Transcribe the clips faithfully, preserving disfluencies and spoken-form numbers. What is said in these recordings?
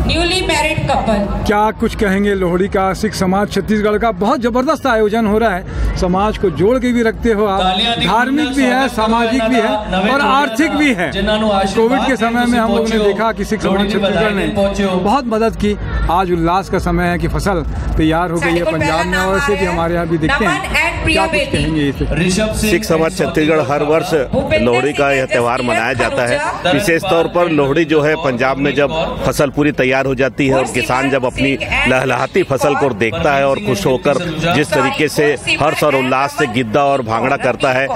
Newly married couple. क्या कुछ कहेंगे लोहड़ी का? सिख समाज छत्तीसगढ़ का बहुत जबरदस्त आयोजन हो रहा है। समाज को जोड़ के भी रखते हो आप, धार्मिक भी है, सामाजिक भी है और आर्थिक भी है। कोविड के समय में हम लोगों ने देखा कि सिख समाज छत्तीसगढ़ ने बहुत मदद की। आज उल्लास का समय है कि फसल तैयार हो गई है पंजाब में, और ऐसे भी हमारे यहाँ भी दिखते हैं। क्या कुछ कहेंगे इसे? सिख समाज छत्तीसगढ़ हर वर्ष लोहड़ी का यह त्यौहार मनाया जाता है। विशेष तौर पर लोहड़ी जो है पंजाब में जब फसल पूरी तैयार हो जाती है और किसान जब अपनी लहलहाती फसल को देखता है और खुश होकर जिस तरीके से हर्ष और उल्लास से गिद्दा और भांगड़ा करता है,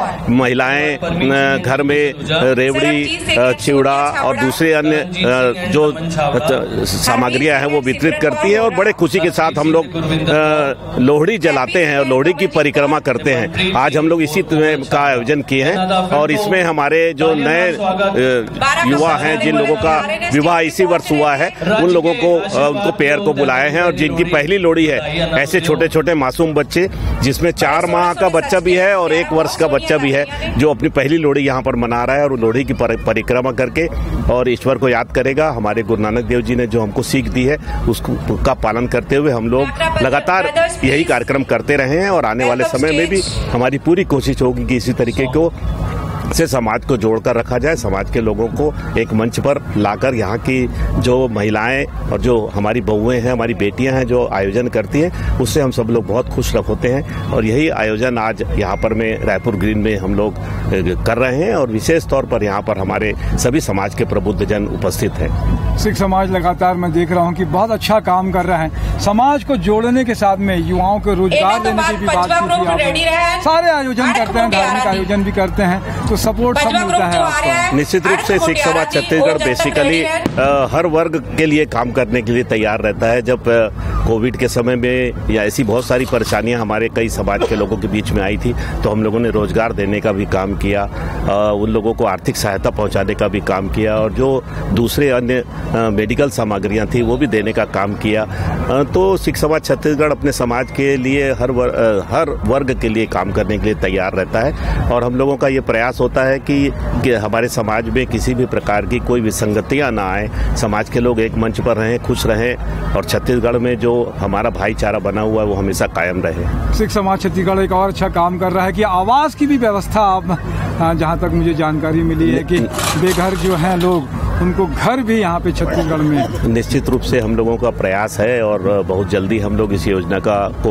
महिलाएं घर में रेवड़ी, चिवड़ा और दूसरे अन्य जो सामग्रियां हैं वो वितरित करती है और बड़े खुशी के साथ हम लोग लोहड़ी जलाते हैं और लोहड़ी की परिक्रमा करते हैं। आज हम लोग इसी का आयोजन किए हैं और इसमें हमारे जो नए युवा हैं, जिन लोगों का विवाह इसी वर्ष हुआ है, उन लोगों को उनको पेयर को बुलाए हैं और जिनकी पहली लोहड़ी है, ऐसे छोटे छोटे मासूम बच्चे जिसमें चार माह का बच्चा भी है और एक वर्ष का बच्चा भी है, जो अपनी पहली लोहड़ी यहाँ पर मना रहा है और लोहड़ी की परिक्रमा करके और ईश्वर को याद करेगा। हमारे गुरु नानक देव जी ने जो हमको सीख दी है उसको का पालन करते हुए हम लोग लगातार यही कार्यक्रम करते रहे हैं और आने वाले समय में भी हमारी पूरी कोशिश होगी कि इसी तरीके को से समाज को जोड़कर रखा जाए, समाज के लोगों को एक मंच पर लाकर यहाँ की जो महिलाएं और जो हमारी बहुएं हैं, हमारी बेटियां हैं जो आयोजन करती हैं, उससे हम सब लोग बहुत खुश होते हैं। और यही आयोजन आज यहाँ पर में रायपुर ग्रीन में हम लोग कर रहे हैं और विशेष तौर पर यहाँ पर हमारे सभी समाज के प्रबुद्ध जन उपस्थित हैं। सिख समाज लगातार मैं देख रहा हूँ कि बहुत अच्छा काम कर रहा है। समाज को जोड़ने के साथ में युवाओं को रोजगार देने की भी बात की है। सारे आयोजन करते हैं, धार्मिक आयोजन भी करते हैं, तो सपोर्ट सब मिलता है आपको। निश्चित रूप से सिख समाज छत्तीसगढ़ बेसिकली हर वर्ग के लिए काम करने के लिए तैयार रहता है। जब कोविड के समय में या ऐसी बहुत सारी परेशानियां हमारे कई समाज के लोगों के बीच में आई थी, तो हम लोगों ने रोजगार देने का भी काम किया, उन लोगों को आर्थिक सहायता पहुंचाने का भी काम किया और जो दूसरे अन्य मेडिकल सामग्रियां थी वो भी देने का काम किया। तो सिख समाज छत्तीसगढ़ अपने समाज के लिए हर वर्ग, हर वर्ग के लिए काम करने के लिए तैयार रहता है और हम लोगों का ये प्रयास होता है कि, कि हमारे समाज में किसी भी प्रकार की कोई विसंगतियां ना आए, समाज के लोग एक मंच पर रहें, खुश रहें और छत्तीसगढ़ में जो हमारा भाईचारा बना हुआ है वो हमेशा कायम रहे। सिख समाज छत्तीसगढ़ एक और अच्छा काम कर रहा है कि आवास की भी व्यवस्था, आप जहाँ तक मुझे जानकारी मिली है कि बेघर जो हैं लोग, उनको घर भी यहाँ पे छत्तीसगढ़ में। निश्चित रूप से हम लोगों का प्रयास है और बहुत जल्दी हम लोग इस योजना का को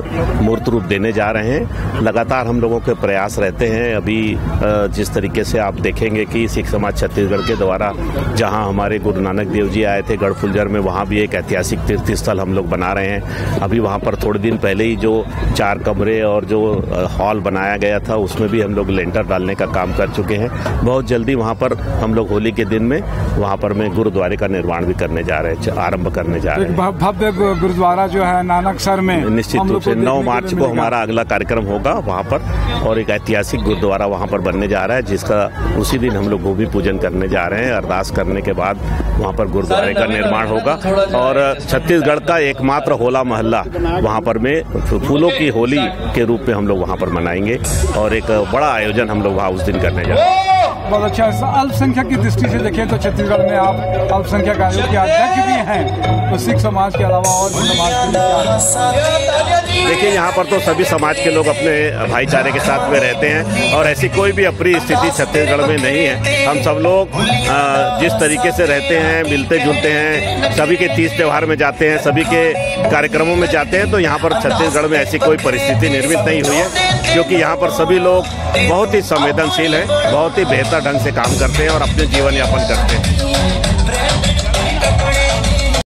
मूर्त रूप देने जा रहे हैं। लगातार हम लोगों के प्रयास रहते हैं। अभी जिस तरीके से आप देखेंगे कि सिख समाज छत्तीसगढ़ के द्वारा जहाँ हमारे गुरु नानक देव जी आए थे गढ़फुलझर में, वहाँ भी एक ऐतिहासिक तीर्थ स्थल हम लोग बना रहे हैं। अभी वहाँ पर थोड़े दिन पहले ही जो चार कमरे और जो हॉल बनाया गया था उसमें भी हम लोग लेंटर डालने का काम कर चुके हैं। बहुत जल्दी वहाँ पर हम लोग होली के दिन में वहाँ पर में गुरुद्वारे का निर्माण भी करने जा रहे हैं, आरंभ करने जा रहे हैं। भव्य गुरुद्वारा जो है नानकसर में निश्चित रूप से नौ मार्च को हमारा अगला कार्यक्रम होगा वहाँ पर और एक ऐतिहासिक गुरुद्वारा वहाँ पर बनने जा रहा है, जिसका उसी दिन हम लोग भूमि पूजन करने जा रहे हैं। अरदास करने के बाद वहाँ पर गुरुद्वारे का निर्माण होगा और छत्तीसगढ़ का एकमात्र होला मोहल्ला वहाँ पर में फूलों की होली के रूप में हम लोग वहाँ पर मनाएंगे और एक बड़ा आयोजन हम लोग वहाँ उस दिन करने जा रहे हैं। बहुत अच्छा। अल्पसंख्यक की दृष्टि से देखें तो छत्तीसगढ़ में आप अल्पसंख्यक आयोग के अध्यक्ष भी हैं, तो सिख समाज के अलावा और भी समाज के देखिए यहाँ पर तो सभी समाज के लोग अपने भाईचारे के साथ में रहते हैं और ऐसी कोई भी अप्रिय स्थिति छत्तीसगढ़ में नहीं है। हम सब लोग जिस तरीके से रहते हैं, मिलते जुलते हैं, सभी के तीज त्योहार में जाते हैं, सभी के कार्यक्रमों में जाते हैं, तो यहाँ पर छत्तीसगढ़ में ऐसी कोई परिस्थिति निर्मित नहीं हुई है, क्योंकि यहाँ पर सभी लोग बहुत ही संवेदनशील हैं, बहुत ही बेहतर ढंग से काम करते हैं और अपने जीवन यापन करते हैं।